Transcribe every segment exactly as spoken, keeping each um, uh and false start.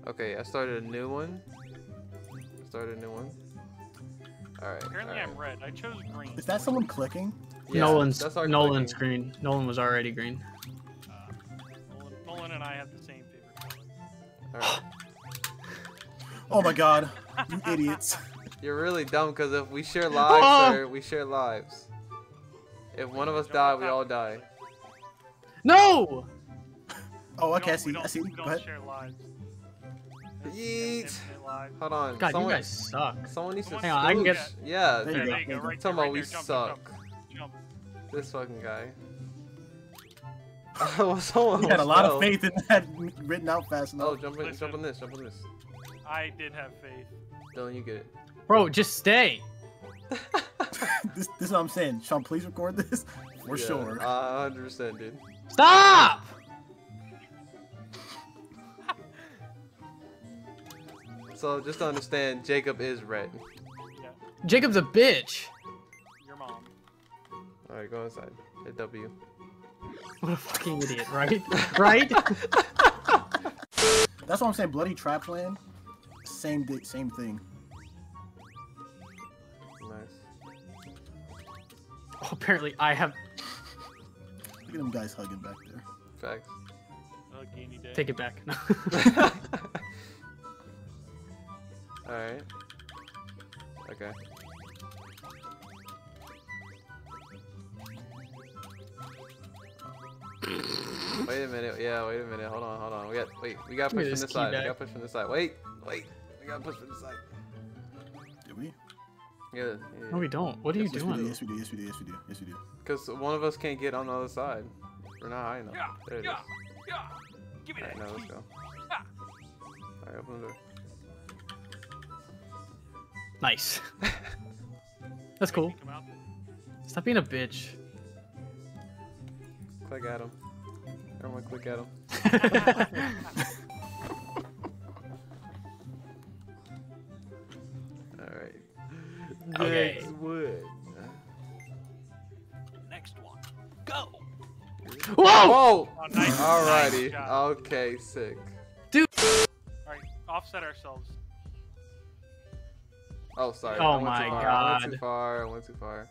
Okay, I started a new one. Started a new one. Alright. Apparently all right. I'm red. I chose green. Is that someone clicking? Yeah, Nolan's that's our Nolan's clicking. green. Nolan was already green. Uh, Nolan, Nolan and I have the same favorite color. Alright. Oh my god, you idiots. You're really dumb because if we share lives, Oh! sir, we share lives. If one of us die, we all die. No! Oh, We okay, I don't- see. we don't, I see. We Go don't ahead. share lives. Yeet. Infinite lives. Hold on. God, someone, you guys suck. Someone needs to Hang on, I can get- swoosh. Yeah, There you There, go. there you go. Right Talking there, about right we there. Jump, suck. jump, jump. This fucking guy. Oh, someone You had a was lot slow. of faith in that written out fast Oh, enough. jump in, Listen. jump on this, jump on this. I did have faith. Dylan, you get it. Bro, just stay. this, this is what I'm saying. Sean, please record this for Yeah, sure. Uh, one hundred percent, dude. Stop! So just to understand, Jacob is red. Yeah, Jacob's a bitch. your mom. Alright, go inside. Hit W. What a fucking idiot, right? Right? That's what I'm saying. Bloody Trapland. Same di same thing. Nice. Oh, apparently I have. Look at them guys hugging back there. Facts. Oh, Gainy Day. Take it back. No. Alright. Okay. Wait a minute. Yeah, wait a minute. Hold on, hold on. We got wait. We gotta Give me push from this this key side. We back. gotta push from this side. Wait, wait. We gotta push from this side. Did we? Yeah. No, we don't. What are you Yes, we do. doing? Yes, we do. Yes, we do. Yes, we do. Yes, we do. Because one of us can't get on the other side. We're not high enough. Yeah, There it is. yeah, yeah. Give me Alright, that. now let's key. go. Ah. Alright, open the door. Nice. That's cool. Come out. Stop being a bitch. Click at him. Everyone click at him. Alright. Okay. Next wood. Next one. Go. Whoa! Whoa! Oh, nice. Alrighty. Nice job. Okay, sick. Alright, offset ourselves. Oh, sorry. Oh I went my too far. I God. went too far. I went too far.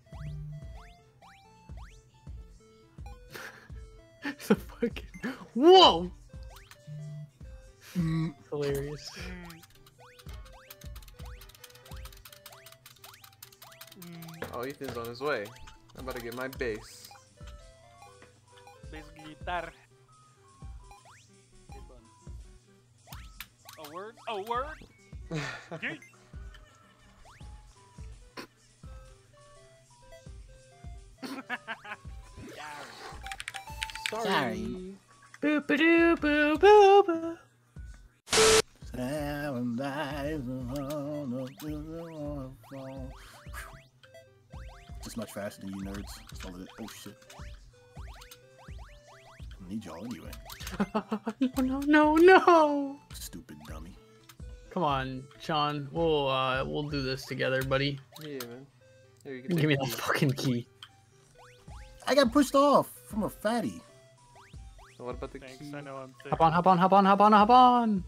The fucking. Whoa! Mm, Hilarious. Oh, Ethan's on his way. I'm about to get my base. Basically, guitar. A word? A word? Yeet. Sorry. Boop a doo boo boo boo. Seven lives on the waterfall. Just much faster than you nerds. That's all it is. Oh shit. I need y'all anyway. No, no, no, no! Stupid dummy. Come on, Sean. We'll uh, we'll do this together, buddy. Yeah, man. Here, you can Give me take that the key. fucking key. I got pushed off from a fatty. So what about the Thanks, key? I know I'm thick. Hop on, hop on, hop on, hop on, hop on.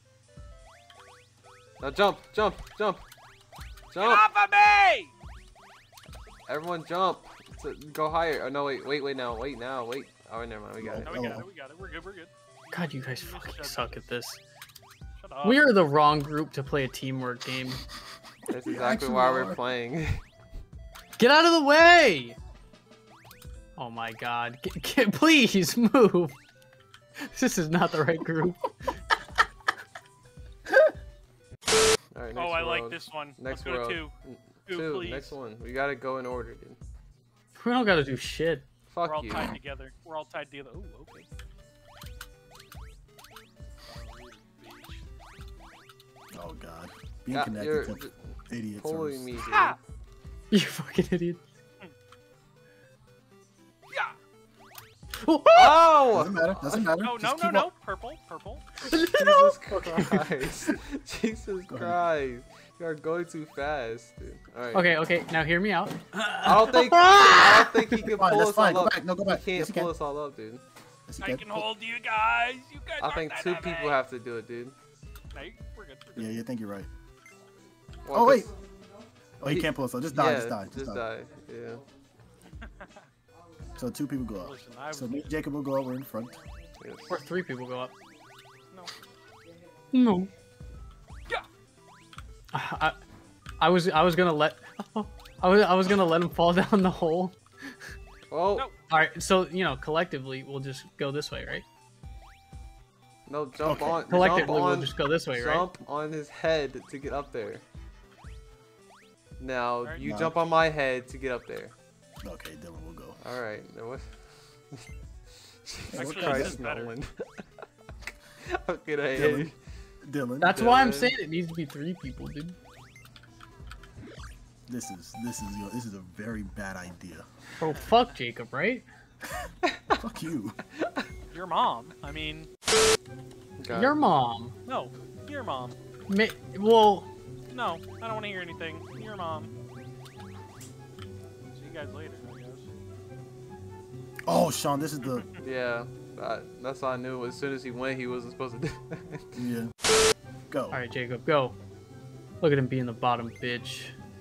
Now jump, jump, jump, Get jump! off of me! Everyone jump! To go higher. Oh no, wait, wait, wait now, wait now, wait. Oh, never mind, we got it. No, we got it, we got it. We're good, we're good. God, you guys fucking suck at this. Shut up. We are the wrong group to play a teamwork game. That's We exactly actually why are. we're playing. Get out of the way! Oh my god. Get, get, please move! This is not the right group. Alright, next Oh, I like world. this one. Next Let's go world. to two. N- Two, Two, please. next one. We gotta go in order, dude. We don't gotta do shit. Fuck We're all you. tied together. We're all tied together. Ooh, okay. Oh god. Being Yeah, connected you're to j- idiots. pulling me, dude. Ah! You fucking idiot. Yeah! Oh! Oh! Doesn't matter. Doesn't matter. No, no, Just no, keep no. up. Purple, purple. Jesus Christ. Jesus Go ahead. Christ. You are going too fast, dude. Alright. Okay, okay, now hear me out. I don't think I don't think he can Fine, pull that's us fine. all Go up. back. No, go back. He Yes, can't you pull can. us all up, dude. Yes, you I can. can hold you guys. You guys I aren't think that two heavy. people have to do it, dude. No, you- we're good. We're good. Yeah, you think you're right. Well, Oh wait. 'cause- Oh, he He- can't pull us up. Just die. yeah, just die. Just, just die. die. Yeah. So two people go up. Listen, I So was- me and Jacob will go up. We're in front. Yes. Or three people go up. No. No. Yeah. I, I was I was gonna let I was I was gonna let him fall down the hole. Oh, No. All right, so you know, collectively we'll just go this way, right? no, jump Okay. on. Jump Collectively we'll on. just go this way, right? Jump on his head to get up there. Now Alright. you No. jump on my head to get up there. Okay, Dylan will go. All right. Now what? Jesus Actually, Christ, this is better. Nolan. How could I? Dylan. Dylan. That's why I'm Dylan. saying it needs to be three people, dude. This is this is your, this is a very bad idea. Bro, fuck Jacob, right? Fuck you. Your mom. I mean, God. Your mom. no. Your mom. Ma well, No, I don't want to hear anything. Your mom. See you guys later, I guess. Oh, Sean, this is the Yeah, that, that's all I knew. As soon as he went, he wasn't supposed to do it. yeah. Go. all right, Jacob, go. Look at him being the bottom bitch.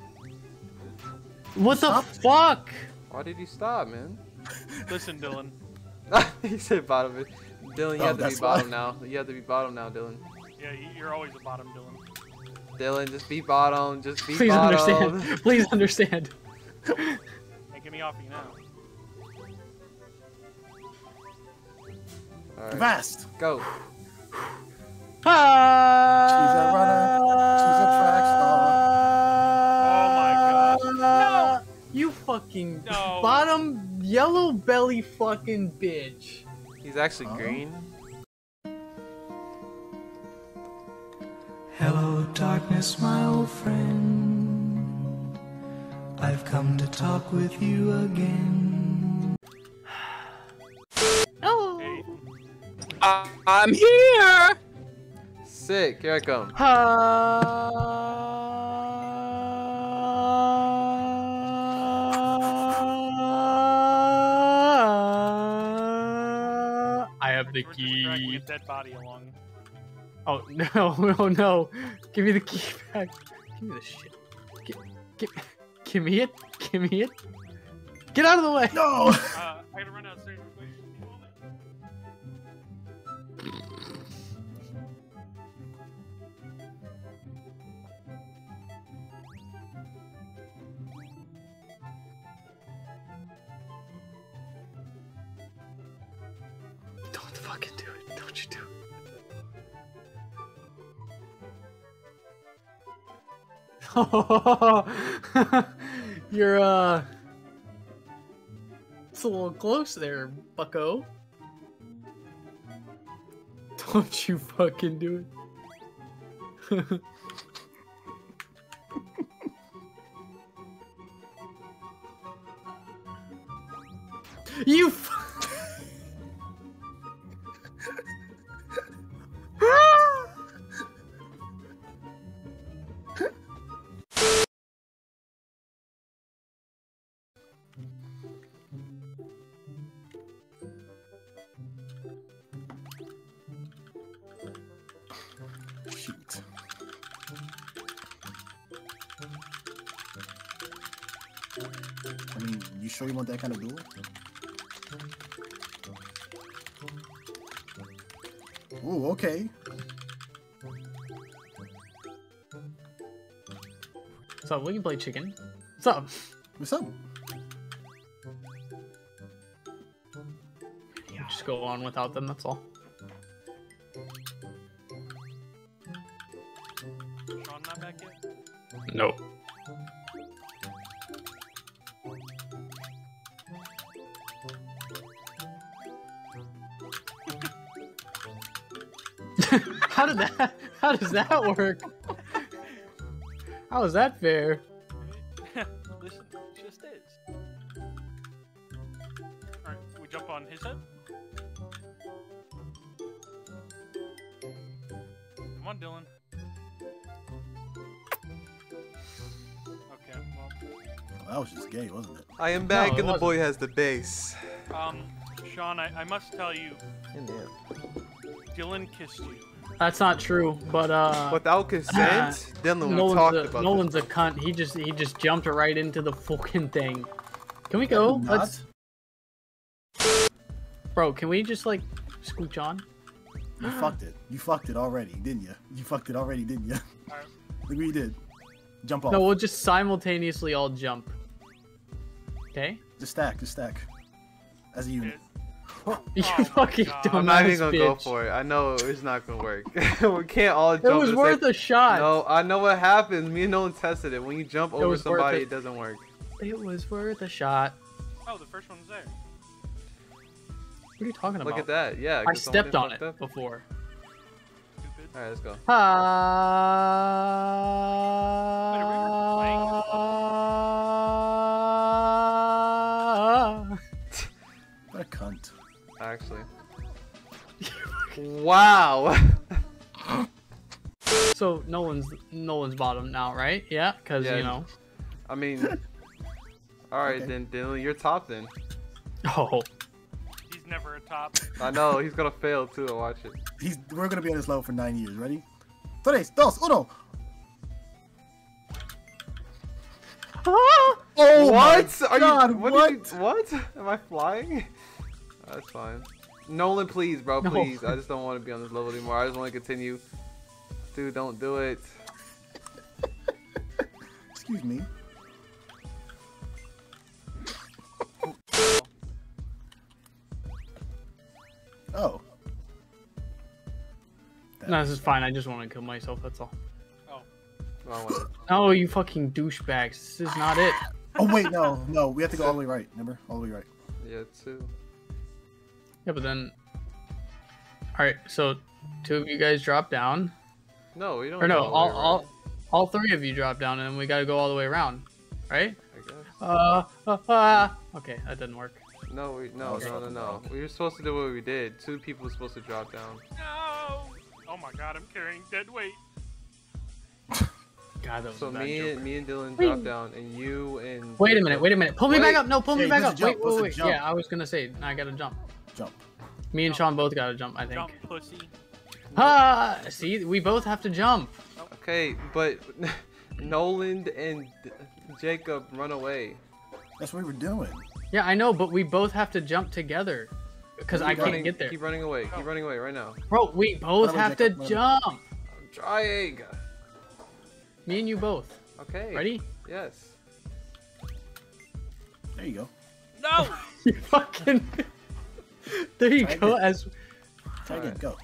What the Stop. fuck? Why did you stop, man? Listen, Dylan. He said bottom. It. Dylan, you Oh, have to be that's why. bottom now. You have to be bottom now, Dylan. Yeah, you- you're always a bottom, Dylan. Dylan, just be bottom. Just be Please bottom. understand. Please understand. Hey, get me off you now. All right, Fast. go. Ah! She's a runner. She's a track star. Oh my gosh. No! You fucking No. bottom yellow belly fucking bitch. He's actually Oh. green. Hello, darkness, my old friend. I've come to talk with you again. Oh. Hey, I'm here! Sick. Here I come. I have the we're just dragging key. a dead body along. Oh no! Oh no! Give me the key back. Give me the shit. Give, give, give me it. Give me it. Get out of the way. No. Uh, I gotta run downstairs real quick. Don't fucking do it. Don't you do it. You're, uh... It's a little close there, bucko. Don't you fucking do it. You f- Shoot. I mean, you sure you want that kind of duel? Ooh, okay. What's up? We can play chicken. What's up? What's up? Just go on without them, that's all. Sean not back yet? Nope. How did that? How does that work? How is that fair? Listen, it just is. Alright, we jump on his head? Come on, Dylan. Okay, well, Well, that was just gay, wasn't it? I am back, No, it and the wasn't. boy has the base. um, Sean, I, I must tell you, In there. Dylan kissed you. That's not true, but uh. Without consent, Dylan we Nolan's talked a, about Nolan's this. a cunt. He just he just jumped right into the fucking thing. Can we go? Not? Let's. Bro, can we just like scooch on? You fucked it. You fucked it already, didn't you? You fucked it already, didn't you? Alright. Look what you did. Jump off. No, we'll just simultaneously all jump. Okay? Just stack. Just stack. As a unit. You Oh my fucking God. dumbass I'm not even gonna bitch. go for it. I know it's not gonna work. We can't all jump. It was at the worth same- a shot. No, I know what happens. Me and Nolan tested it. When you jump over was worth somebody, it. it doesn't work. It was worth a shot. Oh, the first one's there. What are you talking about? Look at that. Yeah. I 'cause someone stepped did on fucked it up. before. Stupid. All right, let's go. Ah. What a cunt. Actually. Wow. So Nolan's Nolan's bottom now, right? Yeah, because Yeah. you know. I mean. All right, Okay. then Dylan, you're top then. Oh, He's never a top. I know he's gonna fail too. Watch it. He's. We're gonna be on this level for nine years. Ready? Tres, dos, uno. Oh What? my Are God, you? What? what? Did you, what? Am I flying? That's fine. Nolan, please, bro, No. please. I just don't want to be on this level anymore. I just want to continue. Dude, don't do it. Excuse me. Oh. no, this is fine. I just want to kill myself. That's all. Wrong one. No, you fucking douchebags. This is not it. Oh wait, no, no. We have to go all the way right. Remember, all the way right. Yeah, two. Yeah, but then. All right, so two of you guys drop down, No, we don't. or no, go all way all, right, all three of you drop down, and we gotta go all the way around, right? I guess. Uh, uh, uh. Okay, that didn't work. No, we no Okay. no no no. We were supposed to do what we did. Two people were supposed to drop down. No! Oh my god, I'm carrying dead weight. God, that was So a bad me joke. and me and Dylan Wait. dropped down, and you and. Wait a minute, wait a minute. Pull me Wait. back up. No, pull me Hey, back what's up. a Wait, jump? wait, What's a wait. jump? Yeah, I was gonna say, I gotta jump. Jump. Me and Sean both gotta jump, I think. Jump, pussy. Ah, see, we both have to jump. Okay, but Nolan and Jacob run away. That's what we were doing. Yeah, I know, but we both have to jump together. Because I Keep can't running- get there. Keep running away. Keep running away right now. Bro, we both Run away, have to Jacob, run. jump. I'm trying. Me and you both. Okay. Ready? Yes. There you go. No! You fucking. There you Try go. it. As Try again. Alright. Go.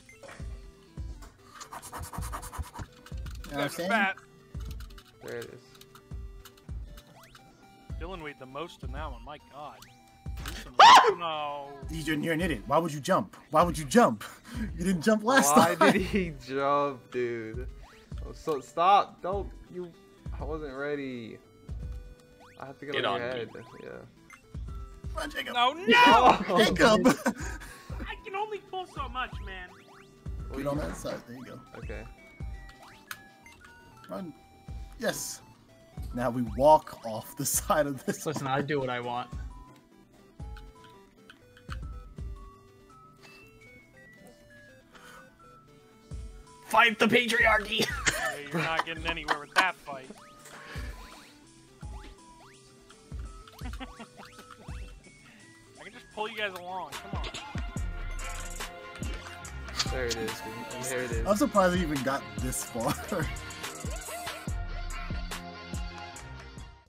You know what I'm That's saying? fat. There it is. Dylan weighed the most in that one, my god. Some- no. You're, you're an idiot. Why would you jump? Why would you jump? You didn't jump last Why time. did he jump, dude? Oh, so stop! Don't you? I wasn't ready. I have to get, Get on on, your head. dude. Yeah. Come on, Jacob. No, no! Oh, Jacob. I can only pull so much, man. Get on that side. There you go. Okay. Run. Yes. Now we walk off the side of this. listen, I do what I want. Fight the patriarchy. Hey, you're not getting anywhere with that fight. I can just pull you guys along. Come on. There it is. Dude. There it is. I'm surprised we even got this far.